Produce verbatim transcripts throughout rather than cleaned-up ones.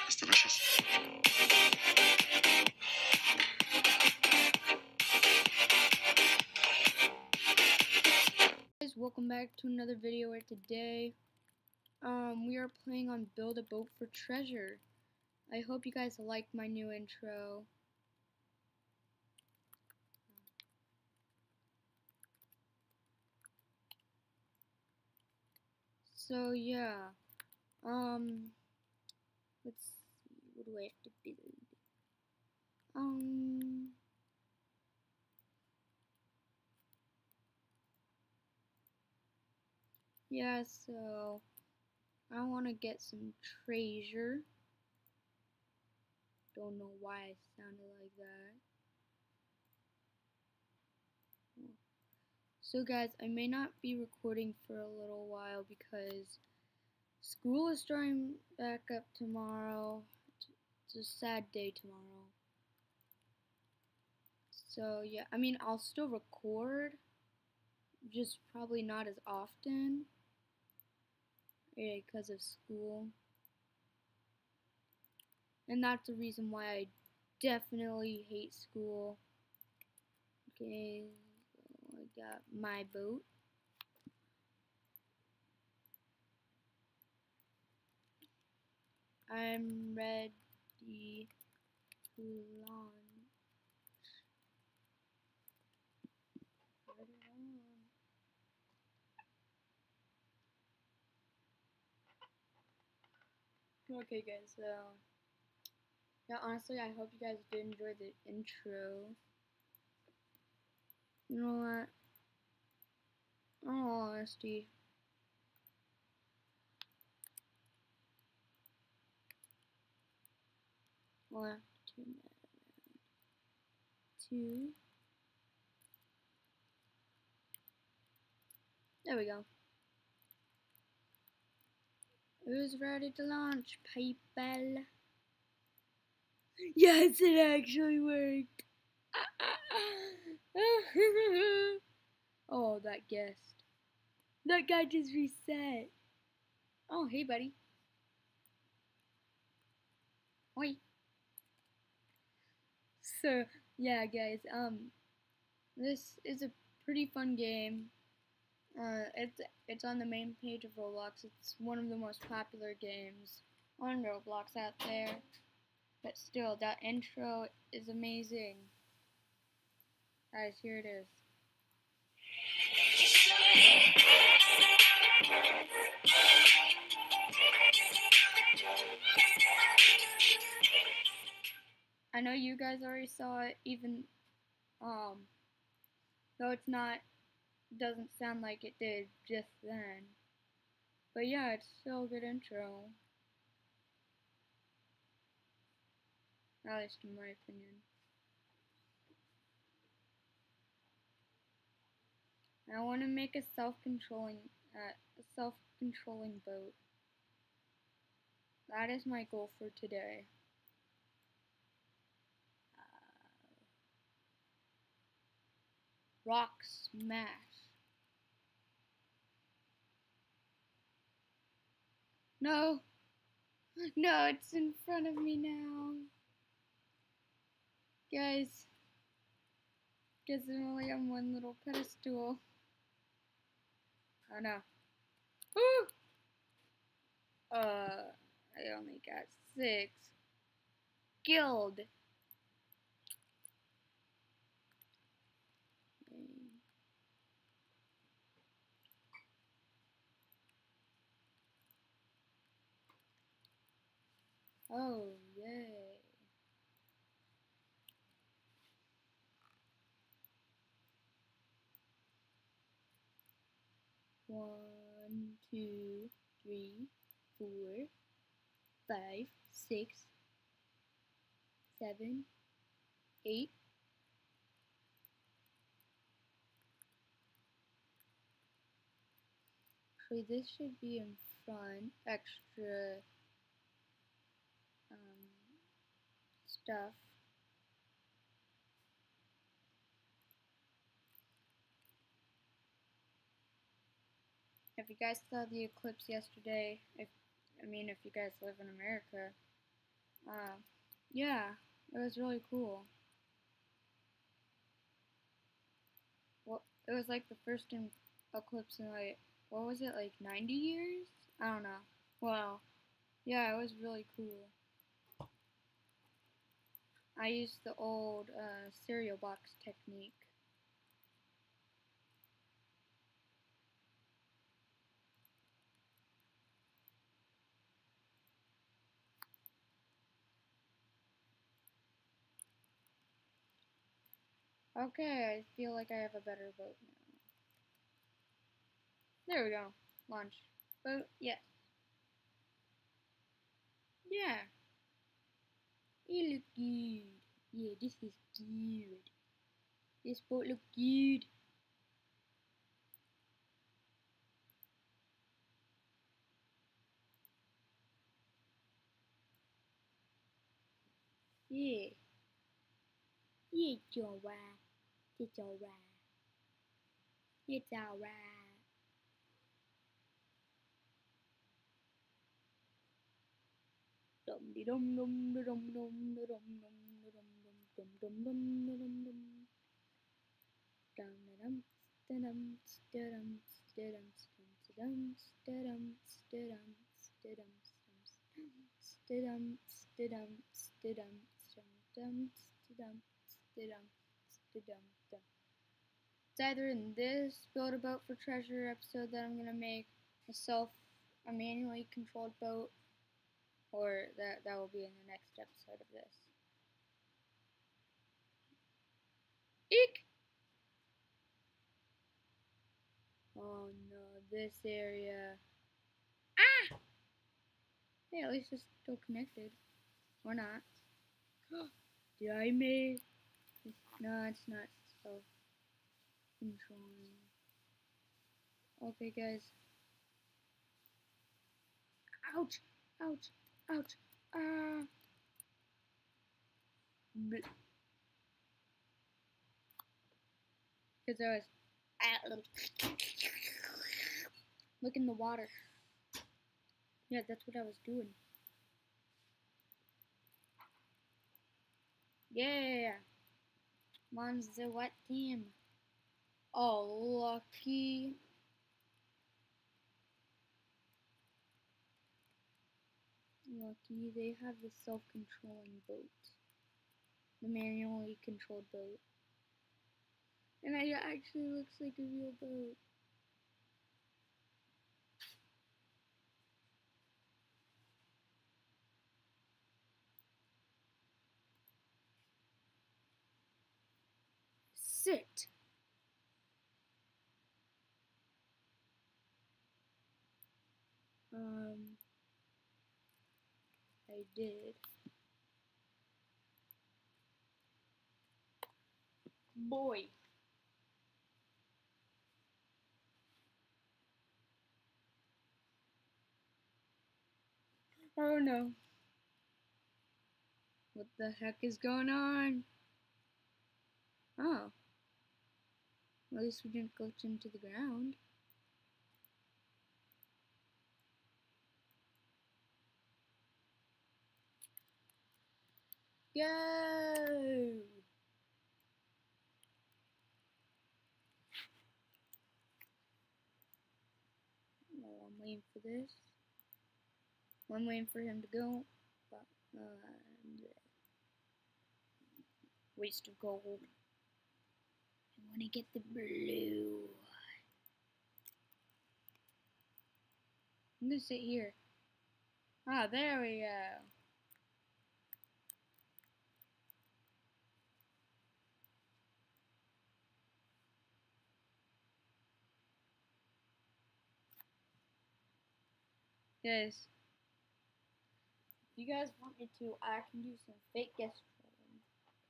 It's delicious. Guys, welcome back to another video where today um we are playing on Build a Boat for Treasure. I hope you guys like my new intro. So yeah. Um let's see, what do I have to build? Um Yeah, so I wanna get some treasure. Don't know why I sounded like that. So guys, I may not be recording for a little while because school is starting back up tomorrow. It's a sad day tomorrow. So yeah, I mean I'll still record, just probably not as often. Yeah, because of school. And that's the reason why I definitely hate school. Okay, so I got my boat. I'm ready to launch. Put it on. Okay guys, so yeah, honestly I hope you guys did enjoy the intro. You know what? In all honesty, I'll have to turn that around. Two. There we go. Who's ready to launch, people? Yes, it actually worked. Oh, that guest. That guy just reset. Oh, hey, buddy. Oi. So, yeah, guys, um, this is a pretty fun game. Uh, it's it's on the main page of Roblox. It's one of the most popular games on Roblox out there. But still, that intro is amazing. Guys, here it is. I know you guys already saw it, even um, though it's not, doesn't sound like it did just then. But yeah, it's still a good intro. At least in my opinion. I want to make a self-controlling, uh, a self-controlling boat. That is my goal for today. Uh, rock smash. No, no, it's in front of me now. Guys, guess I'm only on one little pedestal. Oh no. Woo! Uh, I only got six. Guild. Oh, yay. One, two, three, four, five, six, seven, eight. Actually, this should be in front. Extra um, stuff. If you guys saw the eclipse yesterday, if I mean if you guys live in America, Yeah, it was really cool. Well, it was like the first in eclipse in like, what was it, like ninety years? I don't know. Well, yeah, it was really cool. I used the old uh, cereal box technique. Okay, I feel like I have a better boat now. There we go. Launch. Boat, yes. Yeah. It look good. Yeah, this is good. This boat look good. Yeah. Yeah, it's alright. It's alright. It's alright. Dum de dum dum de dum dum de dum dum de dum dum dum dum dum de dum dum. Dum de dum de dum de dum de dum de dum de dum de dum de dum de dum de dum de dum dum de dum de dum de dum dum. It's either in this build a boat for treasure episode that I'm gonna make myself a manually controlled boat, or that that will be in the next episode of this. Eek! Oh no, this area. Ah! Hey, at least it's still connected. Or not. Did I make? No, it's not self controlling. Okay, guys. Ouch! Ouch! Ouch! Ah! Because I was. Ah, look in the water. Yeah, that's what I was doing. Yeah! I'm on the what team? Oh, lucky. Lucky, they have the self-controlling boat. The manually controlled boat. And it actually looks like a real boat. Sit! Um, I did. Boy. Oh no. What the heck is going on? Oh. At least we didn't glitch into the ground. Go! Oh, I'm waiting for this. I'm waiting for him to go. But, uh, waste of gold. I want to get the blue. I'm gonna sit here. Ah, there we go. Guys, if you guys want me to, I can do some fake guest trolling.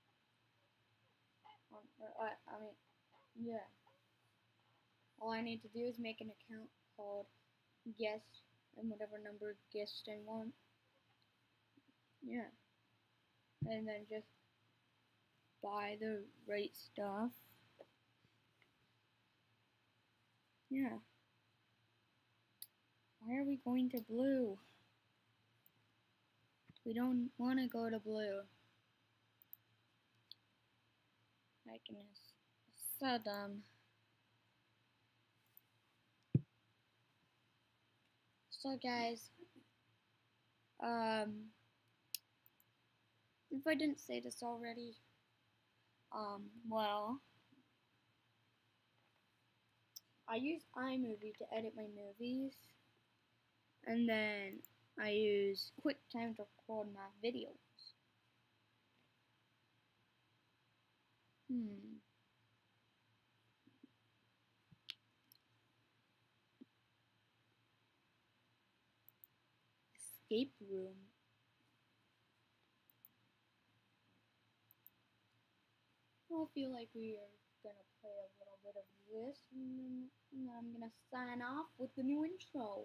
Or, I, I mean, yeah. All I need to do is make an account called guest and whatever number guest I want. Yeah. And then just buy the right stuff. Yeah. Why are we going to blue? We don't want to go to blue. My goodness. So dumb. So guys, um, if I didn't say this already, um, well, I use iMovie to edit my movies, and then I use QuickTime to record my videos. Hmm. Escape room. I feel like we are gonna play a little bit of this, and then, and then I'm gonna sign off with the new intro.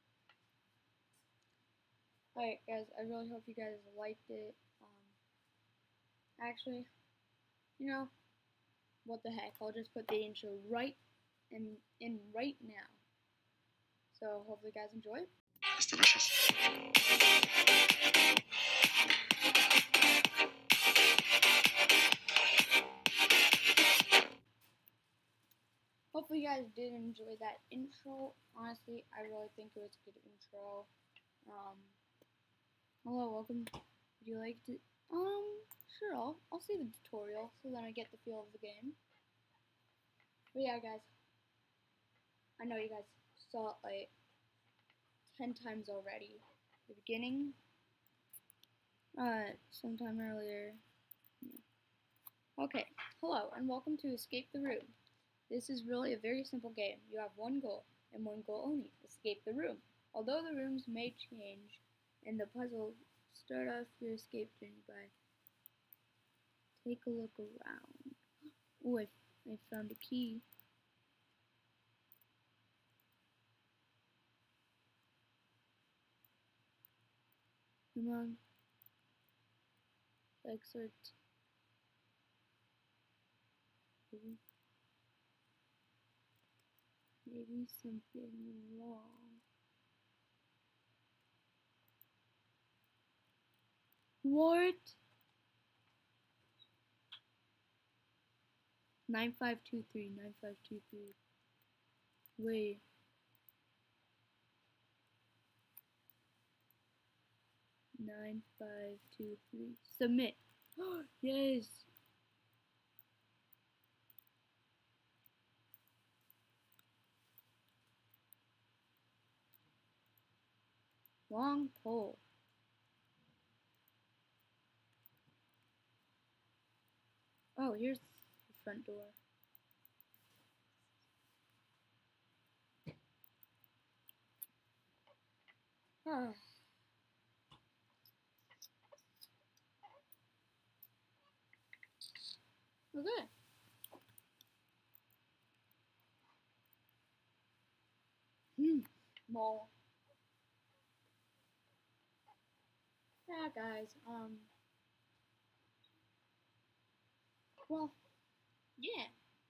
Alright guys, I really hope you guys liked it. Um, actually, you know, what the heck, I'll just put the intro right in, in right now. So hopefully you guys enjoy. It's delicious. Hopefully you guys did enjoy that intro. Honestly, I really think it was a good intro. Um, hello, welcome. Would you like to? Um, sure. I'll I'll see the tutorial so then I get the feel of the game. But yeah, guys. I know you guys saw it like ten times already. The beginning, uh, sometime earlier. Okay. Hello and welcome to Escape the Room. This is really a very simple game. You have one goal, and one goal only, escape the room. Although the rooms may change in the puzzle, start off your escape journey by take a look around. Oh, I, I found a key. Come on. Exit. Maybe something wrong. What? Nine five two three. Nine five two three. Wait. Nine five two three. Submit. Yes. Long pole. Oh, here's the front door. Oh. Okay. Hmm. Mall. Yeah, guys. Um. Well. Yeah.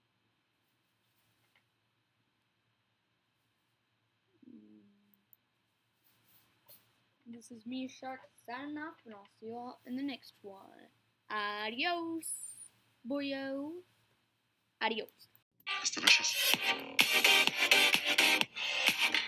This is me, Shark, signing off, and I'll see you all in the next one. Adios, boyo. Adios. It's delicious.